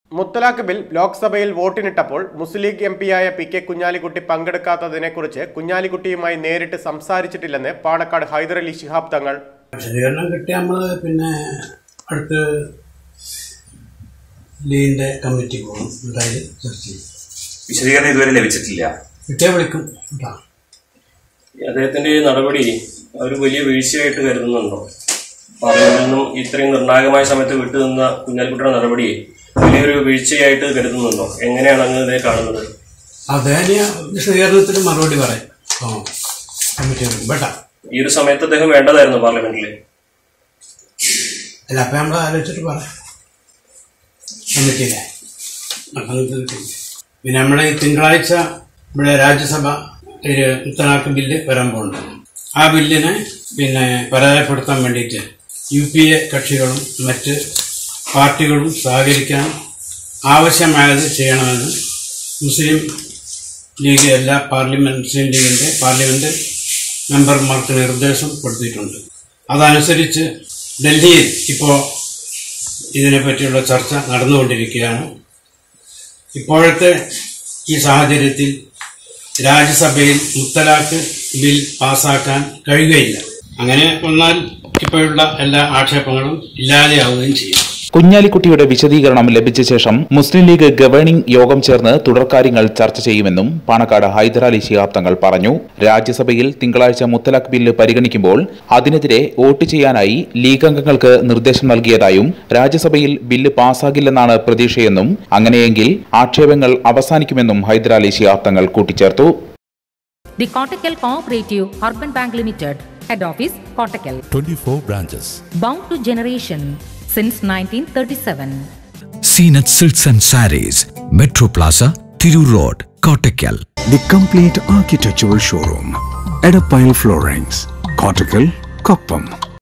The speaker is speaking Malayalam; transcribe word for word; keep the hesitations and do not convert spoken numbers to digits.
മുത്തലാഖ് ബിൽ ലോക്സഭയിൽ വോട്ടിനിട്ടപ്പോൾ മുസ്ലിം ലീഗ് എം പിയായ പി കെ കുഞ്ഞാലിക്കുട്ടി പങ്കെടുക്കാത്തതിനെക്കുറിച്ച് കുഞ്ഞാലിക്കുട്ടിയുമായി നേരിട്ട് സംസാരിച്ചിട്ടില്ലെന്ന് പാണക്കാട് ഹൈദരലി ശിഹാബ് തങ്ങൾ. വിശദീകരണം കിട്ടിയ നമ്മൾ പിന്നെ അടുത്ത് ലീഗിന്റെ കമ്മിറ്റി പോകും, ചർച്ച ചെയ്യും. വിശദീകരണം ഇതുവരെ ലഭിച്ചിട്ടില്ല. കിട്ടിയാൽ വിളിക്കും. അദ്ദേഹത്തിന്റെ നടപടി ഒരു വലിയ വീഴ്ചയായിട്ട് കരുതുന്നുണ്ടോ? പാർലമെന്റിൽ നിന്നും ഇത്രയും നിർണായകമായ സമയത്ത് വിട്ടുനിന്ന കുഞ്ഞാലിക്കുട്ടിയുടെ നടപടിയെ വലിയൊരു വീഴ്ചയായിട്ട് കരുതുന്നുണ്ടോ? എങ്ങനെയാണ് അങ്ങ് ഇതിനെ കാണുന്നത്? അദ്ദേഹം വിശദീകരണത്തിന് മറുപടി പറയാം. ഈ ഒരു സമയത്ത് അദ്ദേഹം വേണ്ടതായിരുന്നു പാർലമെന്റില്. അല്ല, അപ്പൊ നമ്മൾ ആലോചിച്ചിട്ട് പറയാം കമ്മിറ്റിയിലെ. പിന്നെ നമ്മുടെ ഈ തിങ്കളാഴ്ച ഇവിടെ രാജ്യസഭ ഒരു മുത്തലാഖ് ബില്ല് വരാൻ പോകുന്നുണ്ട്. ആ ബില്ലിനെ പിന്നെ പരാജയപ്പെടുത്താൻ വേണ്ടിയിട്ട് യു പി എ കക്ഷികളും മറ്റ് പാർട്ടികളും സഹകരിക്കാൻ ആവശ്യമായത് ചെയ്യണമെന്ന് മുസ്ലിം ലീഗ് എല്ലാ പാർലമെന്റ് മുസ്ലിം ലീഗിന്റെ പാർലമെന്റ് മെമ്പർമാർക്ക് നിർദ്ദേശം കൊടുത്തിട്ടുണ്ട്. അതനുസരിച്ച് ഡൽഹിയിൽ ഇപ്പോൾ ഇതിനെപ്പറ്റിയുള്ള ചർച്ച നടന്നുകൊണ്ടിരിക്കുകയാണ്. ഇപ്പോഴത്തെ ഈ സാഹചര്യത്തിൽ രാജ്യസഭയിൽ മുത്തലാഖ് ബിൽ പാസാക്കാൻ കഴിയുകയില്ല. അങ്ങനെ വന്നാൽ ഇപ്പോഴുള്ള എല്ലാ ആക്ഷേപങ്ങളും ഇല്ലാതെയാവുകയും ചെയ്യും. കുഞ്ഞാലിക്കുട്ടിയുടെ വിശദീകരണം ലഭിച്ച ശേഷം മുസ്ലിം ലീഗ് ഗവേണിംഗ് യോഗം ചേർന്ന് തുടർകാര്യങ്ങൾ ചർച്ച ചെയ്യുമെന്നും പാണക്കാട് ഹൈദരലി ശിഹാബ് തങ്ങൾ പറഞ്ഞു. രാജ്യസഭയിൽ തിങ്കളാഴ്ച മുത്തലാഖ് ബില്ല് പരിഗണിക്കുമ്പോൾ അതിനെതിരെ വോട്ട് ചെയ്യാനായി ലീഗ് അംഗങ്ങൾക്ക് നിർദ്ദേശം നൽകിയതായും രാജ്യസഭയിൽ ബില്ല് പാസ്സാകില്ലെന്നാണ് പ്രതീക്ഷയെന്നും അങ്ങനെയെങ്കിൽ ആക്ഷേപങ്ങൾ അവസാനിക്കുമെന്നും ഹൈദരലി ശിഹാബ് തങ്ങൾ കൂട്ടിച്ചേർത്തു. The Kottakkal Cooperative Urban Bank Limited, Head Office, Kottakkal. twenty-four branches. Bound to generation since nineteen thirty-seven. Seenat Silks and Sarees, Metro Plaza, Thiru Road, Kottakkal. The complete architectural showroom, Edapile Floorings, Kottakkal, Koppam.